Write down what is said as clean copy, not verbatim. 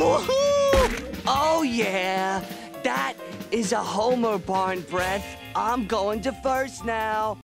Oh, yeah. That is a Homer barn breath. I'm going to first now.